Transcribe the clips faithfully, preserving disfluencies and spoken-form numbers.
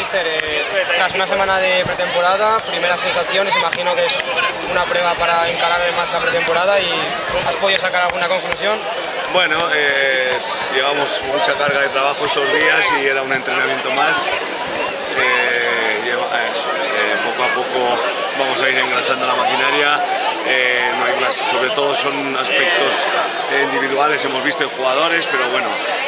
Mister, eh, tras una semana de pretemporada, primeras sensaciones, imagino que es una prueba para encarar más la pretemporada y ¿has podido sacar alguna conclusión? Bueno, eh, llevamos mucha carga de trabajo estos días y era un entrenamiento más. Eh, lleva, eso, eh, poco a poco vamos a ir engrasando la maquinaria. Eh, no hay más, sobre todo son aspectos eh, individuales, hemos visto en jugadores, pero bueno,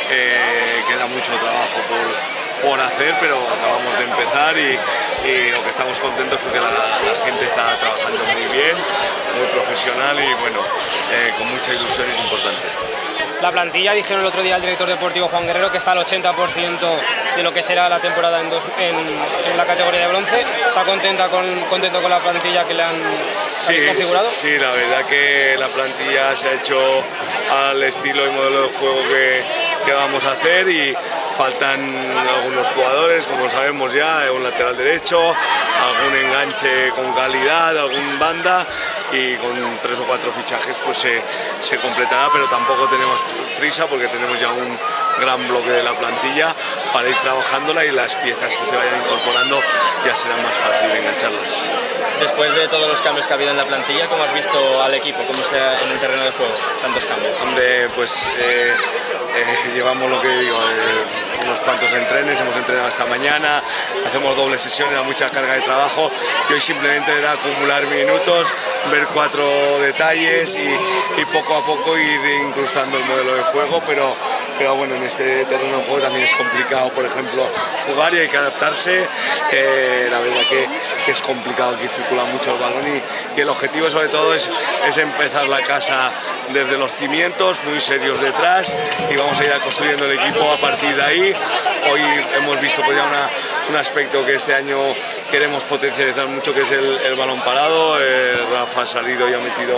eh, queda mucho trabajo por, por hacer, pero acabamos de empezar y, y lo que estamos contentos porque la, la gente está trabajando muy bien, muy profesional y bueno, eh, con mucha ilusión, es importante. La plantilla, dijeron el otro día el director deportivo Juan Guerrero que está al ochenta por ciento de lo que será la temporada en, dos, en, en la categoría de bronce. ¿Está contenta con, contento con la plantilla que le han, sí, configurado? Sí, la verdad que la plantilla se ha hecho al estilo y modelo de juego que, que vamos a hacer y faltan algunos jugadores, como sabemos ya, un lateral derecho, algún enganche con calidad, algún banda y con tres o cuatro fichajes pues se, se completará, pero tampoco tenemos prisa porque tenemos ya un gran bloque de la plantilla para ir trabajándola y las piezas que se vayan incorporando ya será más fácil engancharlas. Después de todos los cambios que ha habido en la plantilla, ¿cómo has visto al equipo? ¿Cómo sea en el terreno de juego? Tantos cambios. Hombre, pues eh, eh, llevamos lo que digo, eh, unos cuantos entrenes, hemos entrenado esta mañana, hacemos doble sesión, era mucha carga de trabajo y hoy simplemente era acumular minutos, ver cuatro detalles y, y poco a poco ir incrustando el modelo de juego, pero, pero bueno, en este terreno de juego también es complicado, por ejemplo, jugar y hay que adaptarse. Eh, la verdad que, que es complicado, aquí circula mucho el balón y, y el objetivo sobre todo es, es empezar la casa desde los cimientos, muy serios detrás y vamos a ir construyendo el equipo a partir de ahí. Hoy hemos visto pues ya una, un aspecto que este año queremos potencializar mucho, que es el, el balón parado. eh, Rafa ha salido y ha metido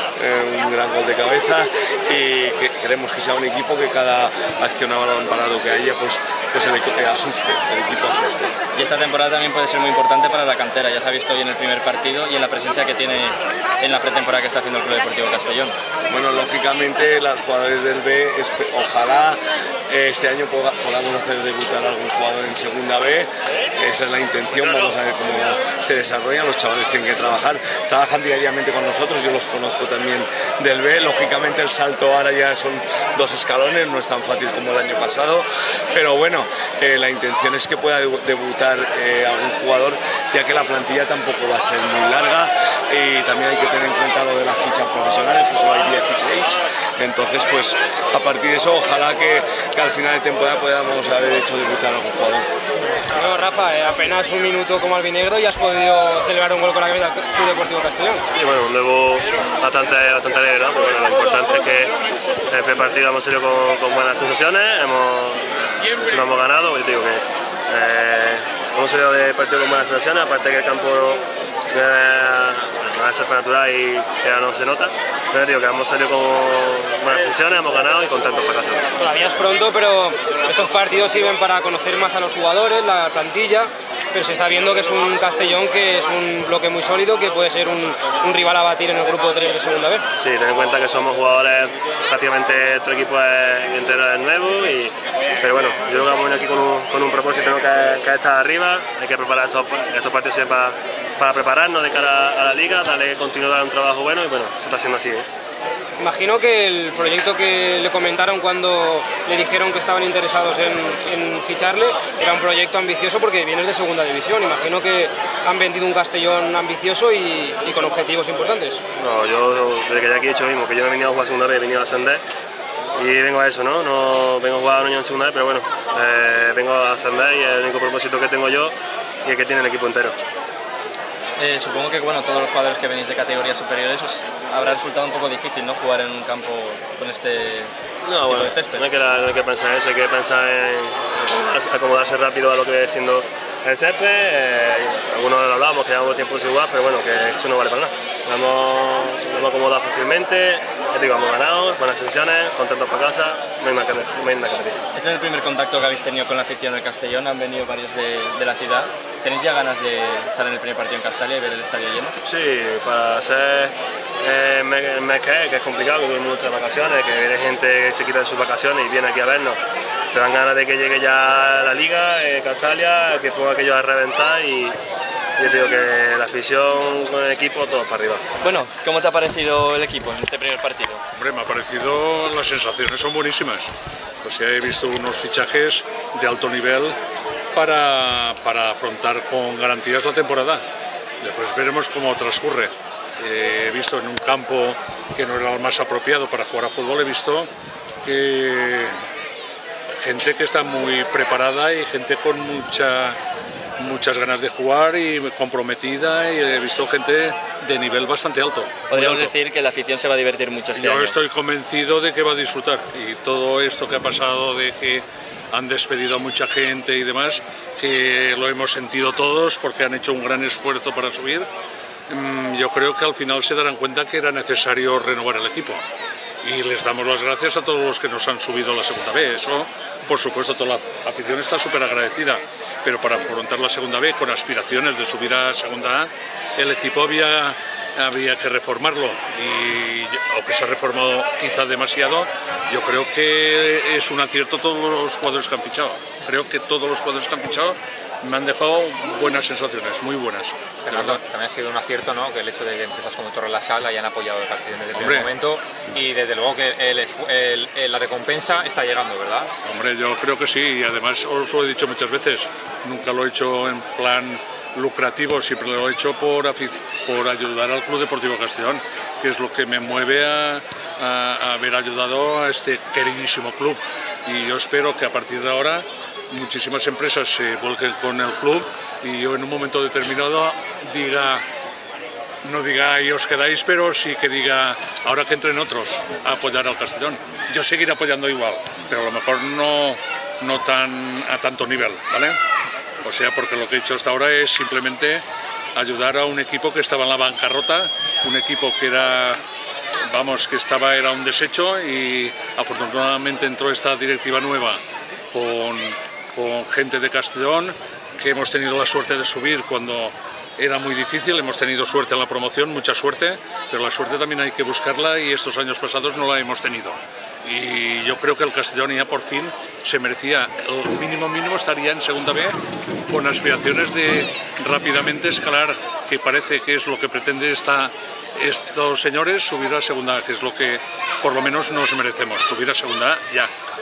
eh, un gran gol de cabeza y que queremos que sea un equipo que cada acción a balón parado que haya pues, pues el equipo asuste, el equipo asuste. Y esta temporada también puede ser muy importante para la cantera, ya se ha visto hoy en el primer partido y en la presencia que tiene en la pretemporada que está haciendo el Club Deportivo Castellón. Bueno, lógicamente los jugadores del B, ojalá este año podamos hacer debutar a algún jugador en segunda B, esa es la intención, vamos a ver cómo se desarrollan, los chavales tienen que trabajar, trabajan diariamente con nosotros, yo los conozco también del B, lógicamente el salto ahora ya son dos escalones, no es tan fácil como el año pasado, pero bueno, eh, la intención es que pueda debutar eh, algún jugador, ya que la plantilla tampoco va a ser muy larga y también hay que tener en cuenta lo de las fichas profesionales, que solo hay dieciséis, entonces pues a partir de eso ojalá que, que al final de temporada podamos haber hecho debutar a algún jugador. Bueno, Rafa, eh, apenas un minuto como albinegro y has podido celebrar un gol con la cabeza del Club Deportivo Castellón. Sí, bueno, un debut bastante, bastante alegre, ¿no? Pero bueno, lo importante es que en el primer partido hemos salido con, con buenas sensaciones, hemos, si no hemos ganado, yo digo que eh, hemos salido del partido con buenas sensaciones, aparte que el campo no es natural y ya no se nota, pero digo que hemos salido con buenas sesiones, hemos ganado y contentos para casa. Todavía es pronto, pero estos partidos sirven para conocer más a los jugadores, la plantilla, pero se está viendo que es un Castellón que es un bloque muy sólido, que puede ser un, un rival a batir en el grupo de tres de segunda vez. Sí, ten en cuenta que somos jugadores, prácticamente otro equipo es, entero es nuevo, y, pero bueno, yo creo que vamos a venir aquí con un, con un propósito, ¿no? que, que es estar arriba, hay que preparar estos, estos partidos siempre para, para prepararnos de cara a la liga, darle continuidad a un trabajo bueno y bueno, se está haciendo así. ¿eh? Imagino que el proyecto que le comentaron cuando le dijeron que estaban interesados en, en ficharle era un proyecto ambicioso porque viene de segunda división. Imagino que han vendido un Castellón ambicioso y, y con objetivos importantes. No, yo desde que ya aquí he dicho lo mismo, que yo no he venido a jugar segunda vez, he venido a ascender y vengo a eso, ¿no? No vengo a jugar un año en segunda vez, pero bueno, eh, vengo a ascender y es el único propósito que tengo yo y el que tiene el equipo entero. Eh, supongo que bueno, todos los jugadores que venís de categorías superiores os habrá resultado un poco difícil, ¿no? Jugar en un campo con este no, tipo bueno, de césped. No hay, que, no hay que pensar en eso, hay que pensar en acomodarse rápido a lo que viene siendo el césped. Eh, algunos lo hablábamos, que llevamos tiempo sin jugar, pero bueno, que eso no vale para nada. Nos hemos, nos hemos acomodado fácilmente, ya digo, hemos ganado, buenas sesiones, contentos para casa, no hay nada que, no hay nada que pedir. Este es el primer contacto que habéis tenido con la afición del Castellón, han venido varios de, de la ciudad. ¿Tenéis ya ganas de estar en el primer partido en Castalia y ver el estadio lleno? Sí, para ser eh, mes que es, que es complicado, que todo el mundo está de vacaciones, que viene gente que se quita de sus vacaciones y viene aquí a vernos. te dan ganas de que llegue ya la Liga, eh, Castalia, que ponga aquello a reventar y yo digo que la afición con el equipo, todos para arriba. Bueno, ¿cómo te ha parecido el equipo en este primer partido? Hombre, me ha parecido, las sensaciones son buenísimas. O sea, he visto unos fichajes de alto nivel para, para afrontar con garantías la temporada. Después veremos cómo transcurre. Eh, he visto en un campo que no era el más apropiado para jugar a fútbol, he visto que gente que está muy preparada y gente con mucha, muchas ganas de jugar y comprometida, y he visto gente de nivel bastante alto. Podríamos decir que la afición se va a divertir mucho este Yo año. estoy convencido de que va a disfrutar, y todo esto que ha pasado de que han despedido a mucha gente y demás, que lo hemos sentido todos porque han hecho un gran esfuerzo para subir, yo creo que al final se darán cuenta que era necesario renovar el equipo. Y les damos las gracias a todos los que nos han subido a la segunda B. Eso, por supuesto, toda la afición está súper agradecida. Pero para afrontar la segunda B con aspiraciones de subir a segunda A, el equipo había, había que reformarlo. Y aunque se ha reformado quizá demasiado, yo creo que es un acierto todos los jugadores que han fichado. Creo que todos los jugadores que han fichado me han dejado buenas sensaciones, muy buenas. Fernando, también ha sido un acierto, ¿no?, que el hecho de que empiezas como Torre la Sal hayan apoyado el Castellón desde el Hombre. primer momento, y desde luego que el, el, el, la recompensa está llegando, ¿verdad? Hombre, yo creo que sí, y además os lo he dicho muchas veces, nunca lo he hecho en plan lucrativo, siempre lo he hecho por, por ayudar al Club Deportivo Castellón, que es lo que me mueve a, a, a haber ayudado a este queridísimo club. Y yo espero que a partir de ahora muchísimas empresas se vuelquen con el club y yo en un momento determinado diga, no diga ahí os quedáis, pero sí que diga ahora que entren otros a apoyar al Castellón. Yo seguiré apoyando igual, pero a lo mejor no, no tan a tanto nivel, ¿vale? O sea, porque lo que he hecho hasta ahora es simplemente ayudar a un equipo que estaba en la bancarrota, un equipo que era, vamos, que estaba, era un desecho, y afortunadamente entró esta directiva nueva con, con gente de Castellón, que hemos tenido la suerte de subir cuando era muy difícil, hemos tenido suerte en la promoción, mucha suerte, pero la suerte también hay que buscarla y estos años pasados no la hemos tenido. Y yo creo que el Castellón ya por fin se merecía, el mínimo mínimo estaría en segunda B, con aspiraciones de rápidamente escalar, que parece que es lo que pretende esta, estos señores, subir a segunda A, que es lo que por lo menos nos merecemos, subir a segunda A ya.